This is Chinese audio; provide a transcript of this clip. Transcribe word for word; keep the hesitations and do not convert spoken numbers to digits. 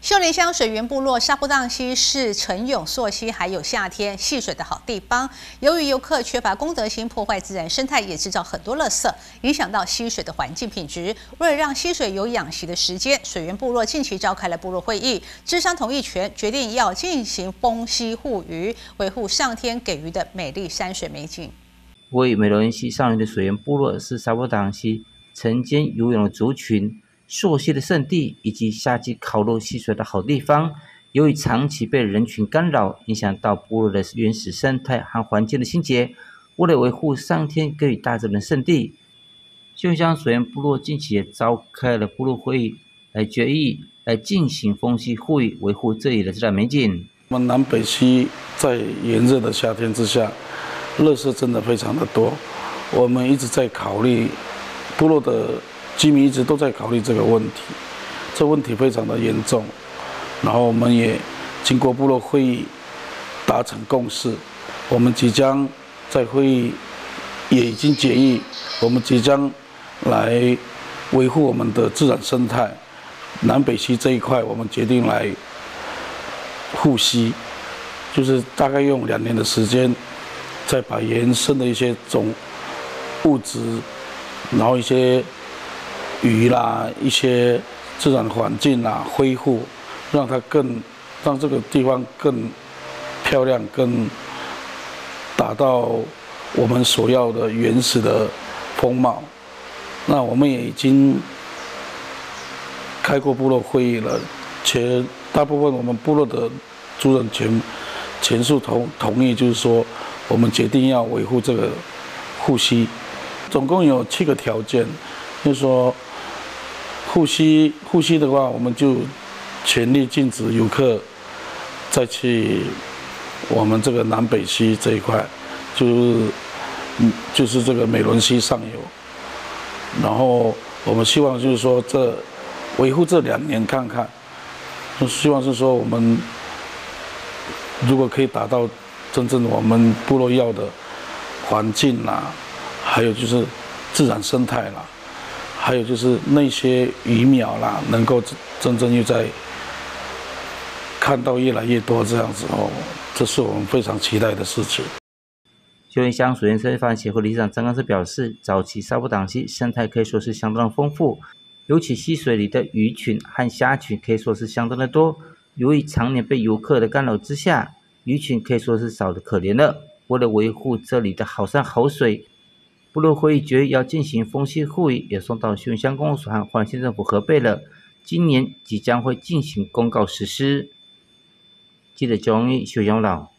秀林乡水源部落沙布荡溪是陈永溯溪还有夏天戏水的好地方。由于游客缺乏公德心，破坏自然生态，也制造很多垃圾，影响到溪水的环境品质。为了让溪水有养息的时间，水源部落近期召开了部落会议，諮商同意权，决定要进行封溪护鱼，维护上天给予的美丽山水美景。 位于美仑溪上游的水源部落是沙布荡溪晨间游泳的族群。 溯溪的圣地以及夏季烤肉戏水的好地方，由于长期被人群干扰，影响到部落的原始生态和环境的清洁。为了维护上天给予大自然的圣地，秀林乡水源部落近期也召开了部落会议，来决议来进行封溪护鱼，维护这里的自然美景。 我们南北溪在炎热的夏天之下，垃圾真的非常的多，我们一直在考虑部落的。 居民一直都在考虑这个问题，这问题非常的严重。然后我们也经过部落会议达成共识，我们即将在会议也已经决议，我们即将来维护我们的自然生态。南北溪这一块，我们决定来护溪，就是大概用两年的时间，再把延伸的一些种物质，然后一些。 鱼啦，一些自然环境啦，恢复，让它更，让这个地方更漂亮，更达到我们所要的原始的风貌。那我们也已经开过部落会议了，且大部分我们部落的族人全全数同同意，就是说我们决定要维护这个护溪，总共有七个条件，就是说。 护溪，护溪的话，我们就全力禁止游客再去我们这个南北溪这一块，就是嗯，就是这个美仑溪上游。然后我们希望就是说，这维护这两年看看，就希望是说我们如果可以达到真正我们部落要的环境啦，还有就是自然生态啦。 还有就是那些鱼苗啦，能够真正又在看到越来越多这样子哦，这是我们非常期待的事情。 秀林乡水源生态发展协会理事长张刚志表示，早期沙布荡溪生态可以说是相当的丰富，尤其溪水里的鱼群和虾群可以说是相当的多。由于常年被游客的干扰之下，鱼群可以说是少得可怜了。为了维护这里的好山好水。 部落会议决议要进行封溪护鱼，也送到秀林乡公务所和花莲县政府核备了。今年即将会进行公告实施。记者焦荣义、秀阳岛。